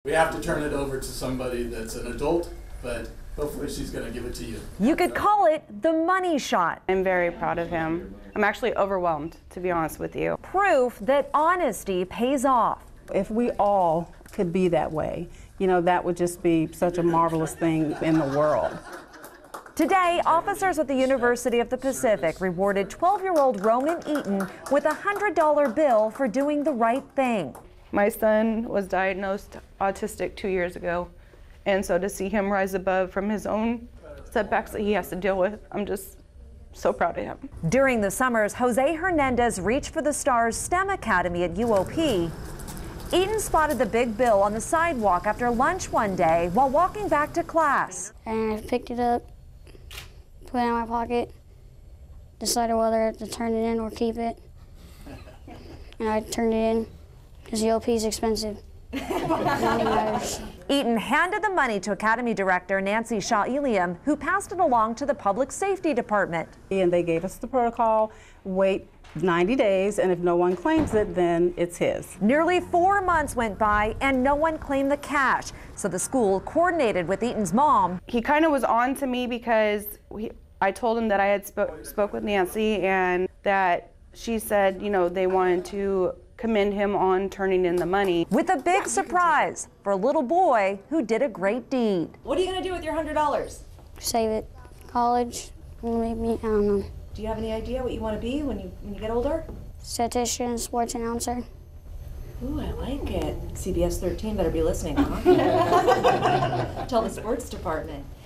We have to turn it over to somebody that's an adult, but hopefully she's going to give it to you. You could call it the money shot. I'm very proud of him. I'm actually overwhelmed, to be honest with you. Proof that honesty pays off. If we all could be that way, you know, that would just be such a marvelous thing in the world. Today, officers at the University of the Pacific rewarded 12-year-old Roman Eaton with a $100 bill for doing the right thing. My son was diagnosed autistic 2 years ago, and so to see him rise above from his own setbacks that he has to deal with, I'm just so proud of him. During the summers Jose Hernandez Reach for the Stars STEM Academy at UOP, Eaton spotted the big bill on the sidewalk after lunch one day while walking back to class. And I picked it up, put it in my pocket, decided whether to turn it in or keep it. And I turned it in because UOP is expensive. Money matters. Eaton handed the money to Academy Director Nancy Shaw-Eliam, who passed it along to the Public Safety Department. And they gave us the protocol, wait 90 days, and if no one claims it, then it's his. Nearly 4 months went by and no one claimed the cash, so the school coordinated with Eaton's mom. He kind of was on to me because I told him that I had spoke with Nancy and that she said, you know, they wanted to commend him on turning in the money. With a big surprise for a little boy who did a great deed. What are you going to do with your $100? Save it. College, maybe, I don't know. Do you have any idea what you want to be when you get older? Statistician, sports announcer. Ooh, I like it. CBS 13 better be listening, huh? Tell the sports department.